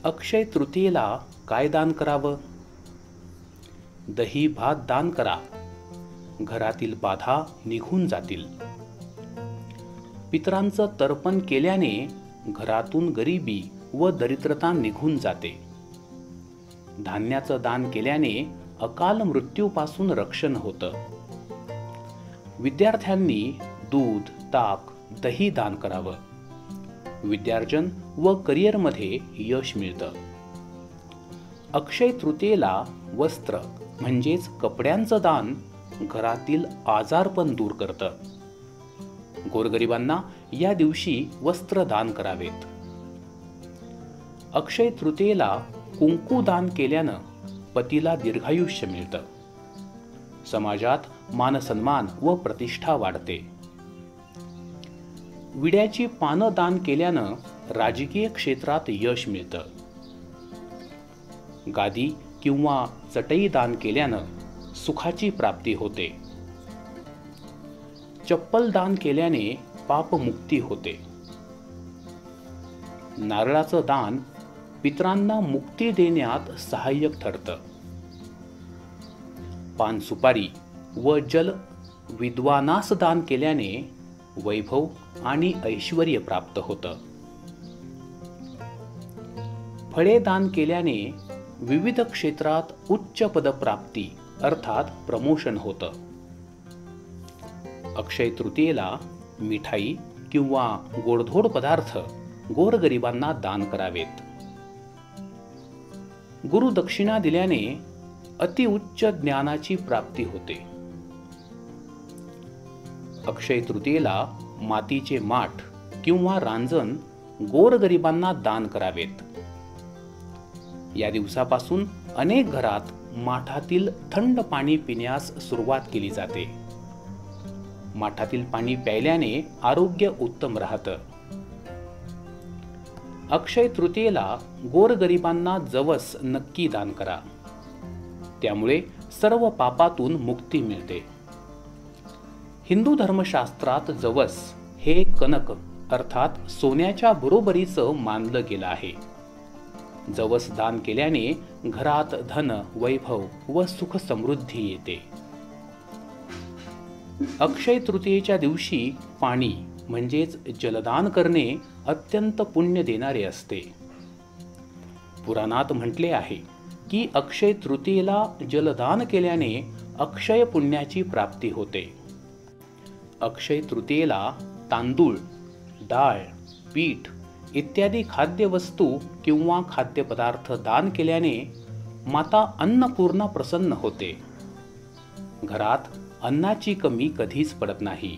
अक्षय तृतीयेला काय दान करावं? दही भात दान करा, घरातील बाधा निघून जातील. पितरांचं तर्पण केल्याने घरातून गरिबी व दरिद्रता निघून जाते. धान्याचं दान केल्याने अकाल मृत्यूपासून रक्षण होतं. विद्यार्थ्यांनी दूध, ताक, दही दान करावं. विद्यार्जन व करिअरमध्ये यश मिळतं. अक्षय तृतीयेला वस्त्र म्हणजेच कपड्यांचं दान घरातील आजारपण दूर करतं. गोरगरिबांना या दिवशी वस्त्र दान करावेत. अक्षय तृतीयेला कुंकू दान केल्यानं पतीला दीर्घायुष्य मिळतं. समाजात मानसन्मान व प्रतिष्ठा वाढते. विड्याची पानं दान केल्यानं राजकीय क्षेत्रात यश मिळतं. गादी किंवा चटई दान केल्यानं सुखाची प्राप्ती होते. चप्पल दान केल्याने पापमुक्ती होते. नारळाचं दान पितरांना मुक्ती देण्यात सहाय्यक ठरतं. पान सुपारी व जल विद्वानास दान केल्याने वैभव आणि ऐश्वर्य प्राप्त होतं. फळे दान केल्याने विविध क्षेत्रात उच्च पदप्राप्ती अर्थात प्रमोशन होतं. अक्षय तृतीयेला मिठाई किंवा गोडधोड पदार्थ गोरगरिबांना दान करावेत. गुरुदक्षिणा दिल्याने अतिउच्च ज्ञानाची प्राप्ती होते. अक्षय तृतीयेला मातीचे माठ किंवा रांजण गोरगरिबांना दान करावेत. या दिवसापासून अनेक घरात माठातील थंड पाणी पिण्यास सुरुवात केली जाते. माठातील पाणी प्यायल्याने आरोग्य उत्तम राहतं. अक्षय तृतीयेला गोरगरिबांना जवस नक्की दान करा. त्यामुळे सर्व पापातून मुक्ती मिळते. हिंदू धर्मशास्त्रात जवस हे कनक अर्थात सोन्याच्या बरोबरीचं मानलं गेलं आहे. जवस दान केल्याने घरात धन, वैभव व सुख समृद्धी येते. अक्षय तृतीयेच्या दिवशी पाणी म्हणजेच जलदान करणे अत्यंत पुण्य देणारे असते. पुराणात म्हटले आहे की अक्षय तृतीयेला जलदान केल्याने अक्षय पुण्याची प्राप्ती होते. अक्षय तृतीयेला तांदूळ, डाळ, पीठ इत्यादी खाद्यवस्तू किंवा खाद्यपदार्थ दान केल्याने माता अन्नपूर्णा प्रसन्न होते. घरात अन्नाची कमी कधीच पडत नाही.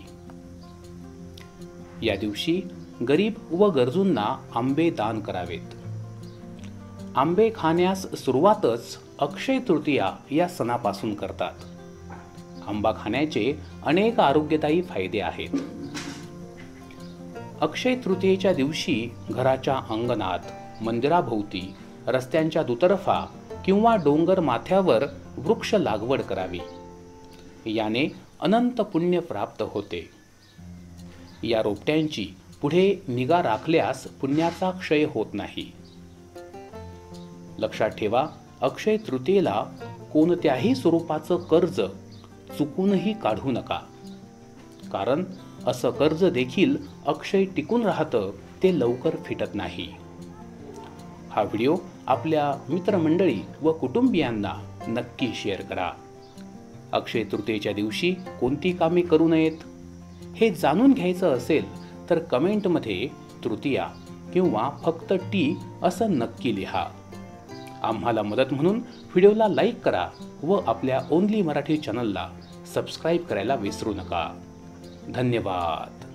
या दिवशी गरीब व गरजूंना आंबे दान करावेत. आंबे खाण्यास सुरुवातच अक्षय तृतीया या सणापासून करतात. आंबा खाण्याचे अनेक आरोग्यदायी फायदे आहेत. अक्षय तृतीयेच्या दिवशी घराच्या अंगणात, मंदिराभोवती, रस्त्यांच्या दुतर्फा किंवा डोंगर माथ्यावर वृक्ष लागवड करावी. याने अनंत पुण्य प्राप्त होते. या रोपट्यांची पुढे निगा राखल्यास पुण्याचा क्षय होत नाही. लक्षात ठेवा, अक्षय तृतीयेला कोणत्याही स्वरूपाचं कर्ज चुकूनही काढू नका. कारण असं कर्ज देखील अक्षय टिकून राहतं, ते लवकर फिटत नाही. हा व्हिडिओ आपल्या मित्रमंडळी व कुटुंबियांना नक्की शेअर करा. अक्षय तृतीयेच्या दिवशी कोणती कामे करू नयेत हे जाणून घ्यायचं असेल तर कमेंटमध्ये तृतीया किंवा फक्त टी असं नक्की लिहा. आम्हाला मदत म्हणून व्हिडिओला लाईक करा व आपल्या ओनली मराठी चॅनलला सबस्क्राईब करायला विसरू नका. धन्यवाद.